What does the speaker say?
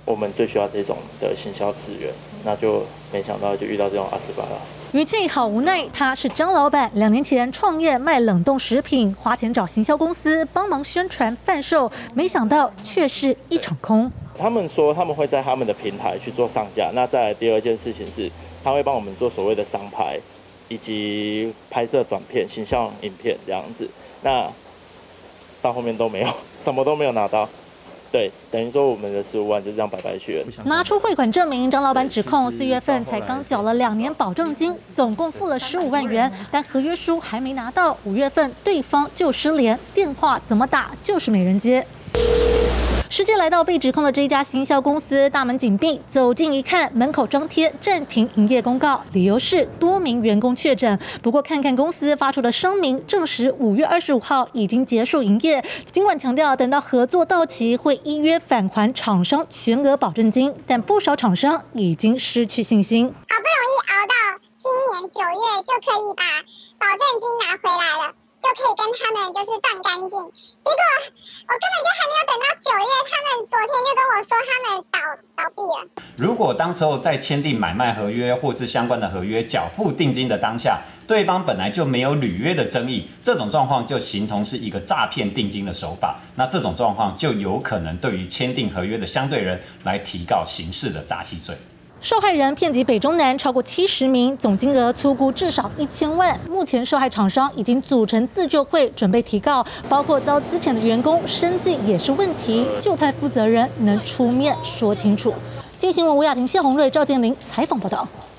我们最需要这种的行销资源，那就没想到就遇到这种阿斯巴拉。 语气好无奈，他是张老板，2年前创业卖冷冻食品，花钱找行销公司帮忙宣传贩售，没想到却是一场空。 他们说他们会在他们的平台去做上架，那再来第二件事情是，他会帮我们做所谓的商牌，以及拍摄短片、形象影片这样子。那到后面都没有，什么都没有拿到。对，等于说我们的15万就这样白白去了。 拿出汇款证明，张老板指控4月份才刚缴了2年保证金，总共付了15万元，但合约书还没拿到。5月份对方就失联，电话怎么打就是没人接。实际来到被指控的这一家行销公司，大门紧闭，走近一看，门口张贴暂停营业公告，理由是多名员工确诊。不过看看公司发出的声明，证实5月25号已经结束营业。尽管强调等到合作到期会依约返还厂商全额保证金，但不少厂商已经失去信心。 好不容易熬到今年9月就可以把保证金拿回来了，就可以跟他们就是断干净。结果我根本就还没有等到9月，他们昨天就跟我说他们倒闭了。 如果当时候在签订买卖合约或是相关的合约缴付定金的当下，对方本来就没有履约的争议，这种状况就形同是一个诈骗定金的手法。那这种状况就有可能对于签订合约的相对人来提告刑事的诈欺罪。 受害人遍及北中南，超过70名，总金额粗估至少1000万。目前受害厂商已经组成自救会，准备提告，包括遭资遣的员工，生计也是问题，就派负责人能出面说清楚。记者新闻吴雅婷、谢宏瑞、赵建林采访报道。